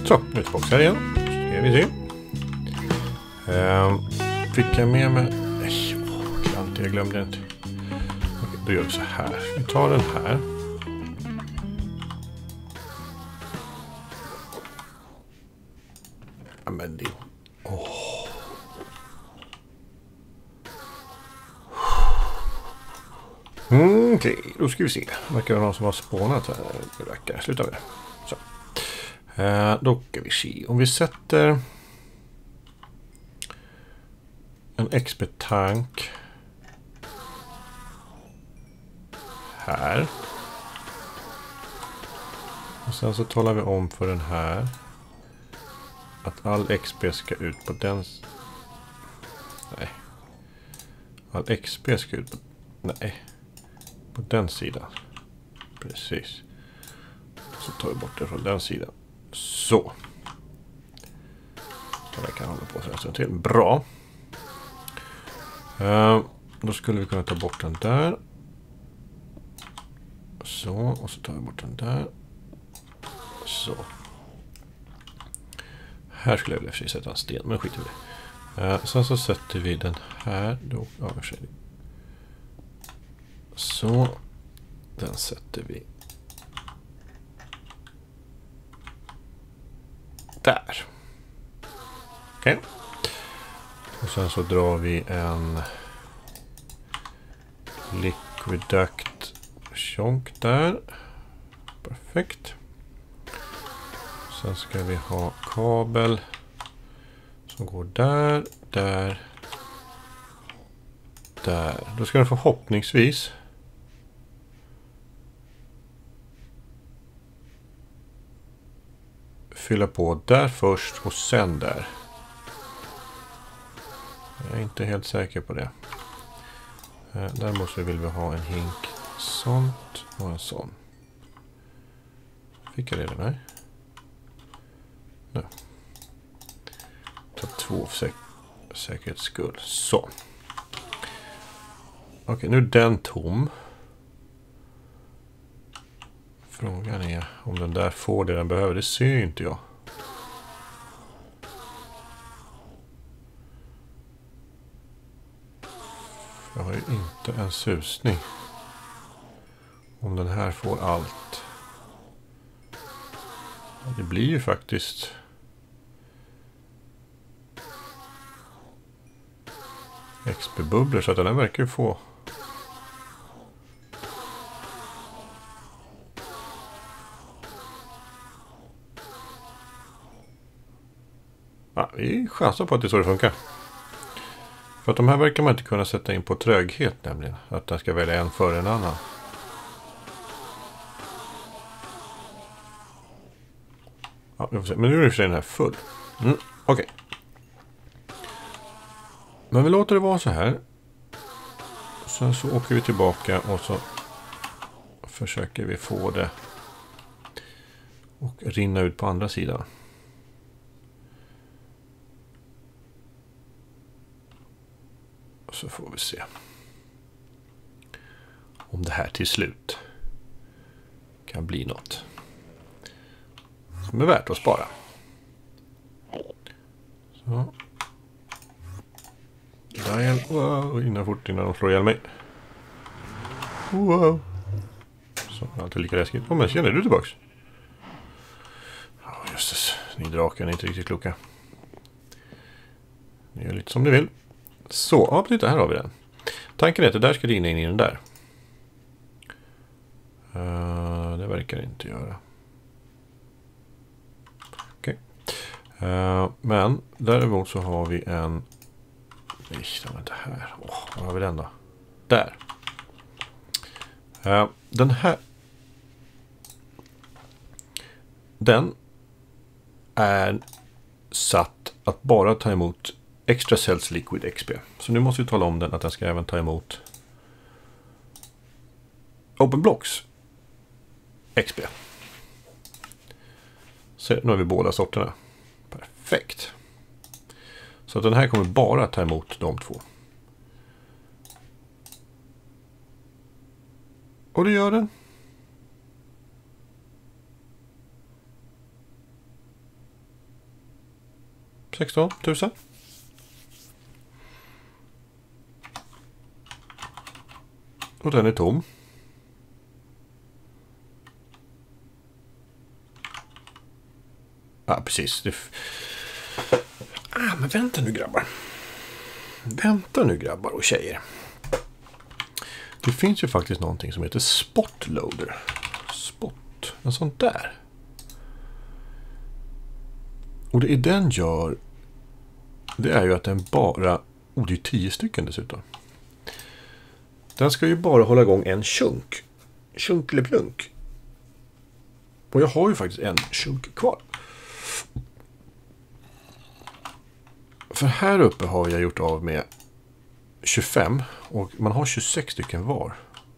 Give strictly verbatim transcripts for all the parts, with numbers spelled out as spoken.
Så, nu är vi tillbaka här igen. Ska vi se. Ehm, fick jag med mig... Nej, åh, jag glömde inte. Okej, då gör vi så här. Vi tar den här. Ja, men det... Åh. Mm, okej, okay, då ska vi se. Det verkar vara någon som har spånat här. Det verkar. Sluta med det. Så. Eh, då ska vi se. Om vi sätter en X P-tank här. Och sen så talar vi om för den här att all X P ska ut på den... Nej. All X P ska ut på... Nej. På den sidan. Precis. Så tar vi bort det från den sidan. Så. Det kan hålla på så här till. Bra. Uh, då skulle vi kunna ta bort den där. Så. Och så tar vi bort den där. Så. Här skulle jag vilja precis sätta en sten. Men skiter vi det. Uh, sen så sätter vi den här. Då, ja, för sig. Så. Den sätter vi där. Okej. Okay. Och sen så drar vi en liquid duct chonk där. Perfekt. Sen ska vi ha kabel som går där, där, där. Då ska den förhoppningsvis fylla på där först och sen där. Jag är inte helt säker på det. Däremot så vill vi ha en hink sånt och en sån. Fick jag det? Nej. Nej. Ta två för säk säkerhets skull. Så. Okej, nu är den tom. Frågan är om den där får det den behöver. Det ser ju inte jag. Jag har ju inte en susning. Om den här får allt. Det blir ju faktiskt... X P-bubblor så att den här verkar ju få... Ja, vi chansar på att det är så det funkar. För att de här verkar man inte kunna sätta in på tröghet nämligen. Att den ska välja en före en annan. Ja, vi får se. Men nu är den här full. Mm, okej. Okay. Men vi låter det vara så här. Sen så åker vi tillbaka och så försöker vi få det och rinna ut på andra sidan. Så får vi se om det här till slut kan bli något som är värt att spara. Så. Där, wow, innan fort innan de slår ihjäl mig. Wow. Så, alltid lika läskigt. Åh, men känner du tillbaks? Ja, just det. Ni drakar är inte riktigt kloka. Ni gör lite som ni vill. Så, ja, titta, här har vi den. Tanken är att det där ska rinna in i den där. Uh, det verkar det inte göra. Okej. Okay. Uh, men däremot så har vi en... Nej, det var inte här. Åh, oh, var har vi den då? Där. Uh, den här... Den är satt att bara ta emot Extra Cells Liquid X P. Så nu måste vi tala om den att den ska även ta emot Open Blocks X P. Så nu har vi båda sorterna. Perfekt. Så att den här kommer bara ta emot de två. Och det gör den. sexton tusen. Och den är tom. Ja, precis. Det ah, men vänta nu grabbar. Vänta nu grabbar och tjejer. Det finns ju faktiskt någonting som heter Spotloader. Spot. En sån där. Och det är den gör. Det är ju att den bara. Oh, det är tio stycken dessutom. Den ska ju bara hålla igång en chunk. Chunk eller plunk. Och jag har ju faktiskt en chunk kvar. För här uppe har jag gjort av med tjugofem. Och man har tjugosex stycken var.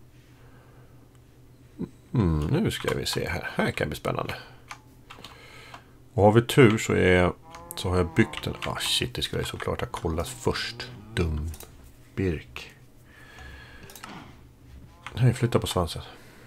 Mm, nu ska vi se här. Här kan bli spännande. Och har vi tur så, är, så har jag byggt den. Ah shit, det ska jag såklart ha kollat först. Dum birk. Nej, flytta på svansen.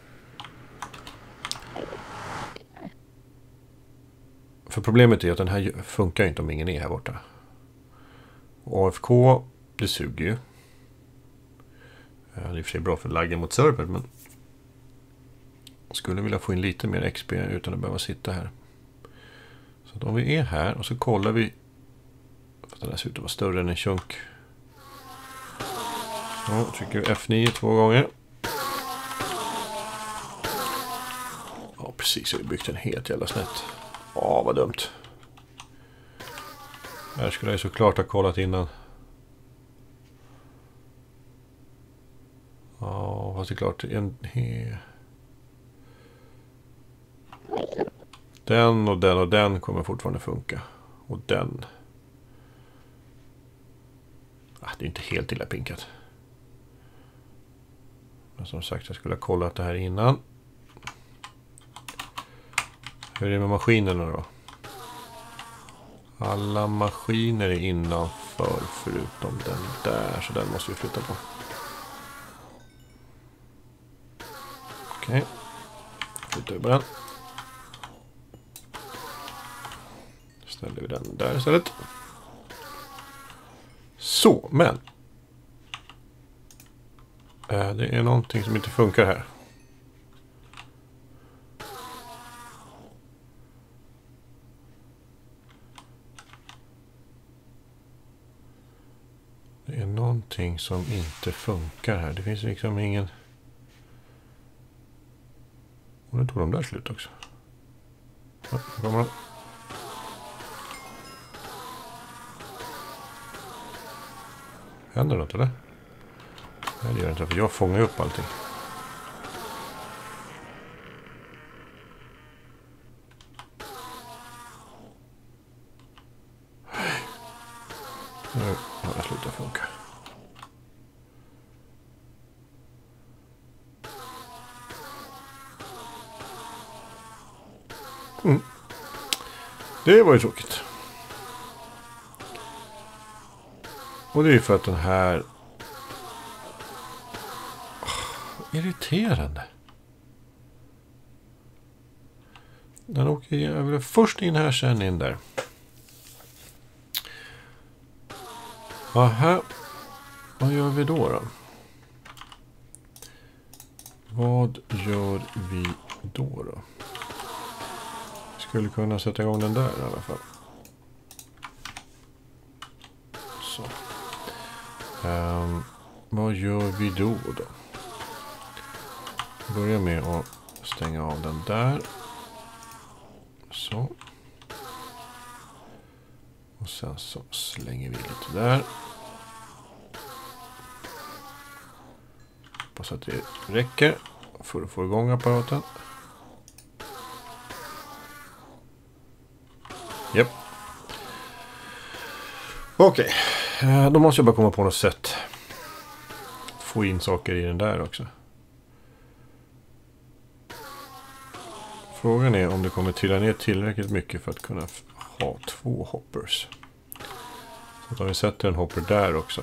För problemet är att den här funkar inte om ingen är här borta. Och A F K, det suger ju. Det är i och för sig bra för laggen mot server, men jag skulle vilja få in lite mer X P utan att behöva sitta här. Så att om vi är här och så kollar vi. För den här ser ut att vara större än en chunk. Så trycker vi F nio två gånger. Ja, precis. Jag har byggt den helt jävla snett. Ja, vad dumt. Här skulle jag såklart ha kollat innan. Ja, fast det är klart. En, den och den och den kommer fortfarande funka. Och den. Ah, det är inte helt illa pinkat. Men som sagt, jag skulle ha kollat det här innan. Hur är det med maskinerna då? Alla maskiner är innanför förutom den där. Så den måste vi flytta på. Okej. Flyttar vi på den. Ställer vi den där istället. Så, men. Äh, det är någonting som inte funkar här. Det är någonting som inte funkar här. Det finns liksom ingen. Och nu tog de där slut också. Ja, nu kommer de. Händer det något eller? Nej, det gör inte, för jag fångar upp allting. Nu har det slutat funka. Mm. Det var ju tråkigt. Och det är för att den här. Oh, irriterande. Den åker jag först in här, sen in där. Aha. Vad gör vi då då? Vad gör vi då då? Skulle kunna sätta igång den där i alla fall. Så. Um, vad gör vi då då? Börja med att stänga av den där. Så. Och sen så slänger vi lite där. Hoppas att det räcker för att få igång apparaten. Japp. Okej. Okay. Då måste jag bara komma på något sätt. Få in saker i den där också. Frågan är om det kommer trilla ner tillräckligt mycket för att kunna ha två hoppers. Så att om vi sätter en hopper där också.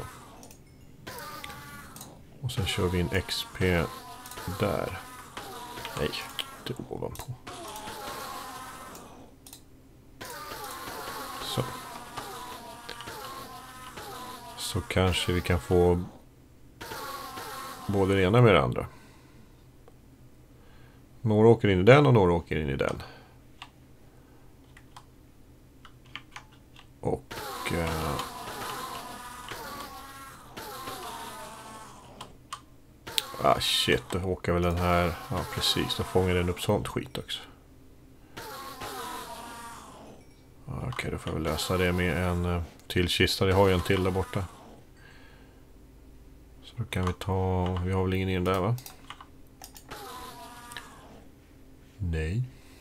Och sen kör vi in X P där. Nej, inte ovanpå. Så. så kanske vi kan få både det ena med det andra. Några åker in i den och några åker in i den. Och... Eh, ah shit, då åker väl den här... Ja precis, då fångar den upp sånt skit också. Okej, okay, då får vi lösa det med en uh, till kista. Jag har ju en till där borta. Så då kan vi ta... Vi har väl ingen in där va? Nej.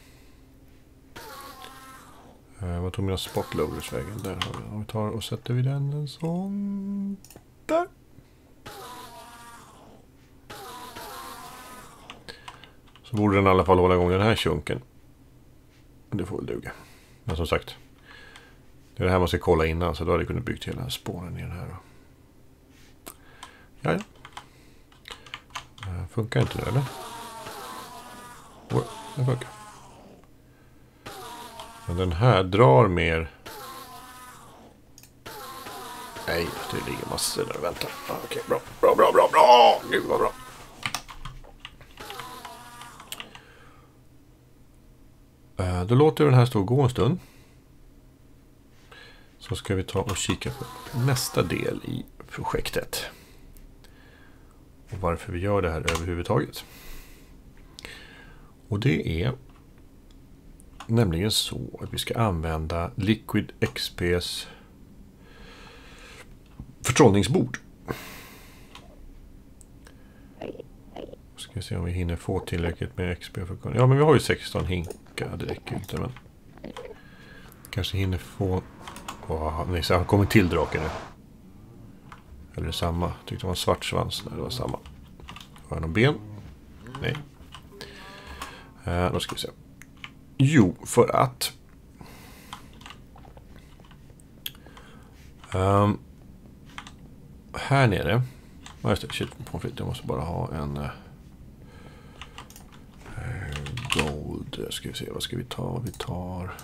Uh, vad tog mina spotloaders vägen? Där har vi. Om vi tar och sätter vi den en sån... Där. Så borde den i alla fall hålla igång den här chunken. Det får väl duga. Men som sagt, det är det här man ska kolla innan, så då hade jag kunnat bygga hela spåren i den här. Jaja. Funkar inte det, eller? Oh, det funkar. Men den här drar mer... Nej, det ligger massor där och väntar. Ah, okej, bra, bra, bra, bra, bra! Gud vad bra! Då låter vi den här stå och gå en stund. Så ska vi ta och kika på nästa del i projektet. Och varför vi gör det här överhuvudtaget. Och det är nämligen så att vi ska använda Liquid X P:s förtrollningsbord. Ska vi se om vi hinner få tillräckligt med X P för att kunna... Ja, men vi har ju sexton hinkar, det räcker inte, men... Kanske hinner få... Åh, nej, så har kommit till draken nu. Eller det samma. Jag tyckte det var en svart svans. Nej, det var samma. Har jag någon ben? Nej. Uh, då ska vi se. Jo, för att... Um, här nere... Ja, just det. Shit, jag måste bara ha en... Uh, gold. Ska vi se, vad ska vi ta? Vi tar...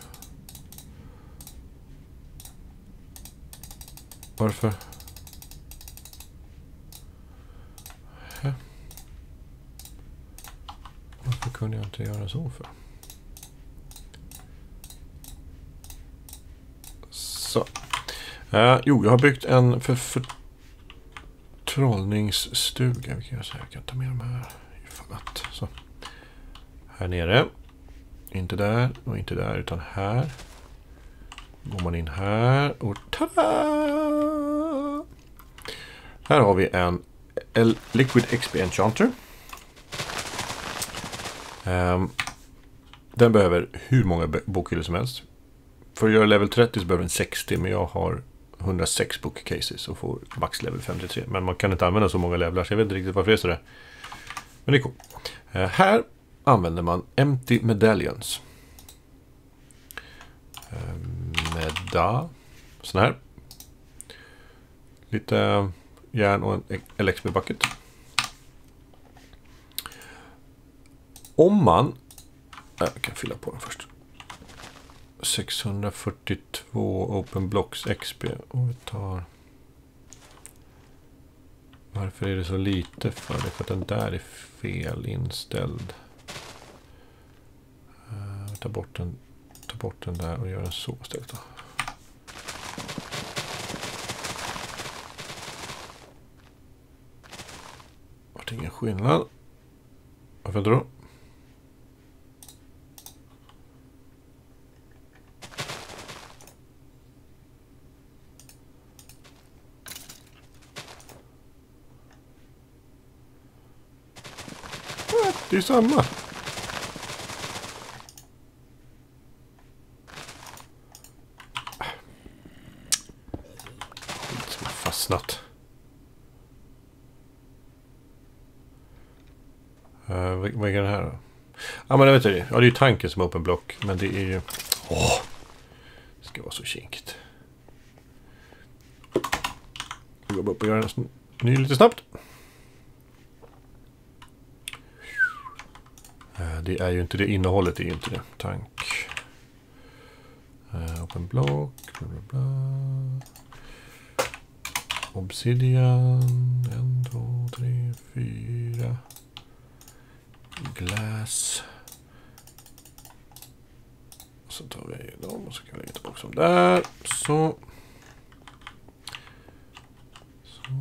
Varför? Hä? Varför kunde jag inte göra så för? Så. Uh, jo, jag har byggt en för, för trollningsstuga. Vi kan göra så här. Jag kan ta med de här ifall att. Så. Här nere. Inte där och inte där utan här. Går man in här och tada! Här har vi en Liquid X P Enchanter. Um, den behöver hur många bokhyllor som helst. För att göra level trettio så behöver den sextio, men jag har hundrasex bookcases och får max level femtiotre. Men man kan inte använda så många levlar, så jag vet inte riktigt varför det är så där. Men det är cool. Uh, här använder man Empty Medallions. Uh, meda. Sån här. Lite uh, järn och en L X P bucket. Om man... Jag kan fylla på den först. sexhundrafyrtiotvå Open Blocks X P. Och vi tar... Varför är det så lite för det? För att den där är fel inställd. Uh, ta bort den, ta bort den där och göra den så istället då. Vart ingen skillnad. Varför inte då? Det är samma. Skit som har fastnat. Uh, vad, vad är det här då? Ja, men jag vet inte. Ja, det är ju tanken som open block. Men det är ju... Åh! Det ska vara så kinkigt. Jag går upp och gör en ny lite snabbt. Det är ju inte det, innehållet är ju inte det. Tank. Uh, open block. Bla bla bla. Obsidian. En, två, tre, fyra. Glass. Så tar vi dem och så kan vi lägga tillbaka dem där. Så. Så.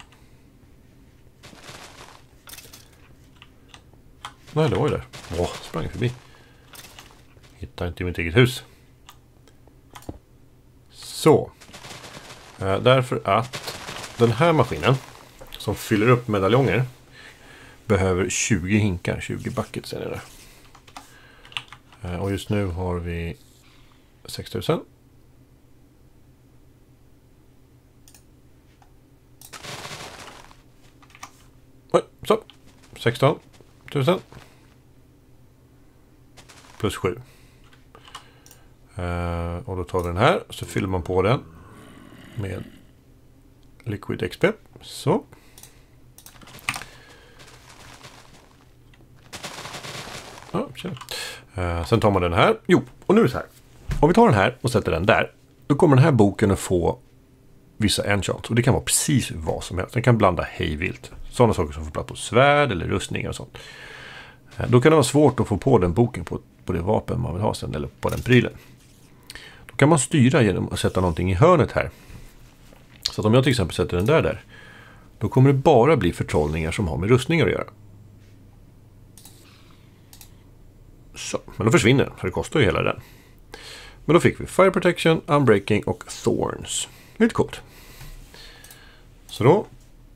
Nej, det var ju där. Åh, sprang förbi. Hittar inte i mitt eget hus. Så. Eh, därför att den här maskinen som fyller upp medaljonger behöver tjugo hinkar, tjugo buckets är det där. Eh, och just nu har vi sex tusen. Oj, så. sexton tusen. Plus sju. Uh, och då tar vi den här. Så fyller man på den. Med Liquid X P. Så. Ja, uh, sen tar man den här. Jo, och nu är det så här. Om vi tar den här och sätter den där. Då kommer den här boken att få vissa enchants. Och det kan vara precis vad som helst. Den kan blanda hejvilt. Sådana saker som får plats på svärd eller rustningar och sånt. Uh, då kan det vara svårt att få på den boken på, på det vapen man vill ha sen. Eller på den prylen. Då kan man styra genom att sätta någonting i hörnet här. Så att om jag till exempel sätter den där där. Då kommer det bara bli förtrollningar som har med rustningar att göra. Så, men då försvinner den. För det kostar ju hela den. Men då fick vi Fire Protection, Unbreaking och Thorns. Lite coolt. Så då.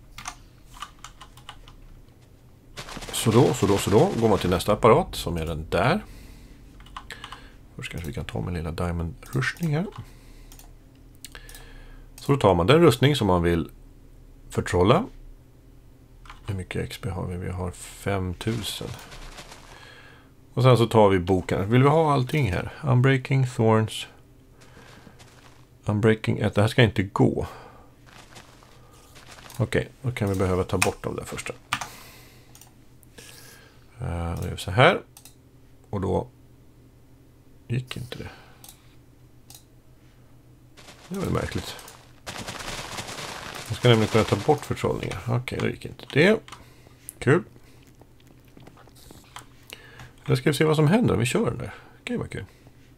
Så då, så då, så då. Går man till nästa apparat som är den där. Först kanske vi kan ta med lilla diamond-rustning här. Så då tar man den rustning som man vill förtrolla. Hur mycket X P har vi? Vi har fem tusen. Och sen så tar vi boken. Vill vi ha allting här? Unbreaking, Thorns. Unbreaking ett. Det här ska inte gå. Okej, okay, då kan vi behöva ta bort dem där första. Uh, då gör vi så här. Och då gick inte det. Det var väl märkligt. Jag ska nämligen kunna ta bort förtrollningar. Okej, okay, då gick inte det. Kul. Nu ska vi se vad som händer om vi kör den där. Okej, okay, vad kul.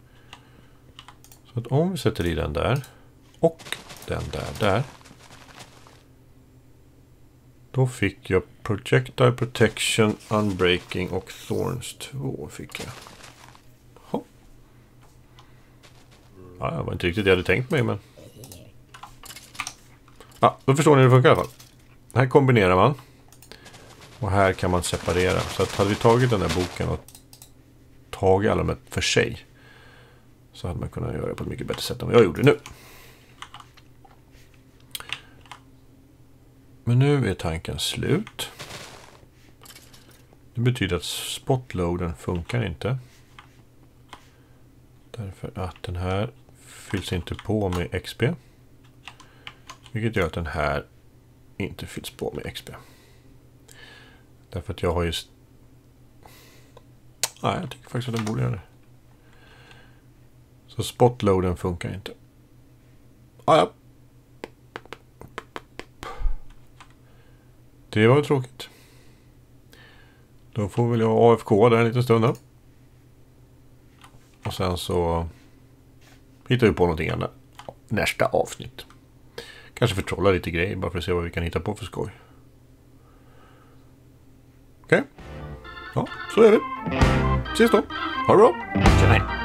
Så att om vi sätter i den där och den där där. Då fick jag Projectile Protection, Unbreaking och Thorns två fick jag. Ja, det var inte riktigt det jag hade tänkt mig, men... Ja, då förstår ni hur det funkar i alla fall. Här kombinerar man. Och här kan man separera. Så att hade vi tagit den här boken och tagit alla dem för sig. Så hade man kunnat göra det på ett mycket bättre sätt än vad jag gjorde nu. Men nu är tanken slut. Det betyder att spotloaden funkar inte. Därför att den här fylls inte på med X P. Vilket gör att den här inte fylls på med X P. Därför att jag har just... Nej, jag tycker faktiskt att den borde göra det. Så spotloaden funkar inte. Ah, ja. Det var ju tråkigt. Då får väl jag A F K där en liten stund då. Och sen så hittar vi på någonting annat. Nästa avsnitt. Kanske förtrolla lite grejer bara för att se vad vi kan hitta på för skoj. Okej. Okay. Ja, så är det. Ses då. Ha det bra. Tjena.